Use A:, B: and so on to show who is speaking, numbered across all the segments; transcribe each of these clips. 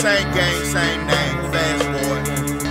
A: Same gang, same name, Fast Boy.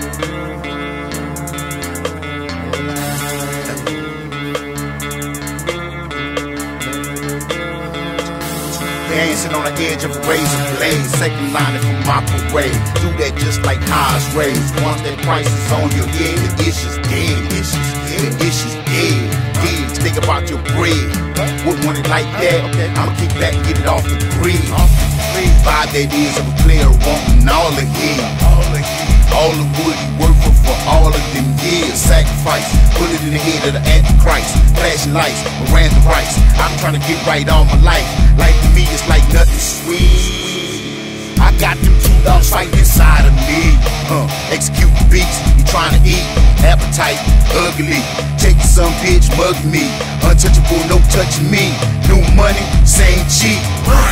A: Dancing on the edge of a razor blade, second line from my parade. Do that just like highs raised. Once that price is on your head, the issue's dead. The issue's dead. Think about your bread. Wouldn't want it like that. I'ma kick back and get it off the grid. 5 that is of a player wanting all of it. All the wood he worked for all of them years. Sacrifice, put it in the head of the Antichrist. Flashing lights, Miranda rights. I'm trying to get right all my life. Life to me is like nothing sweet. I got them 2 dogs fighting inside of me. Execute the beats, you trying to eat. Appetite, ugly. Take some bitch, mug me. Untouchable, no touching me. New money, same cheap.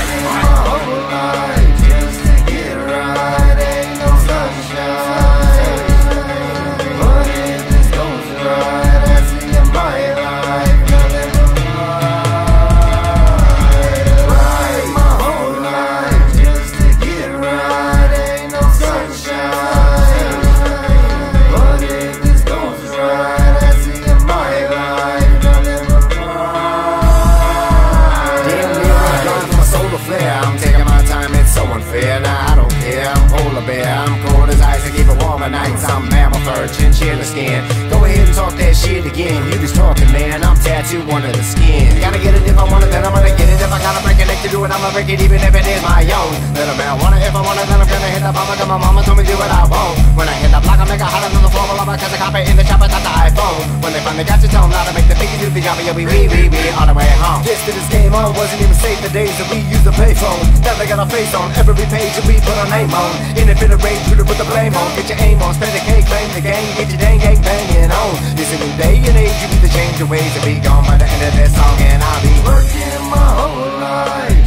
B: I'm taking my time, it's so unfair. Nah, I don't care, I'm polar bear. I'm cold as ice, I keep it warm at nights. I'm mammal fur, chinchilla skin. Go ahead and talk that shit again. You just talking, man, I'm tattooed under the skin. Gotta get it if I want it, then I'm gonna get it. If I gotta break it, neck to do it, I'ma break it even if it is my own. Little man, if I want it, then I'm gonna hit the bomb. Cause my mama told me do what I want. When I hit the block, I make a holler on the floor. While I catch a copy in the chopper, that's the iPhone. When they finally got you, tell them how to make the biggie do the job. Yeah, we all the way home. This to this game on, wasn't even safe the days that we used to payphone. Now they got our face on every page that we put our name on. In a bit of rage, we put the blame on. Get your aim on, spend the cake, claim the game. Get your dang gang banging on. This a new day and age, you need to change your ways. To be gone by the end of this song, and I'll be working my whole life.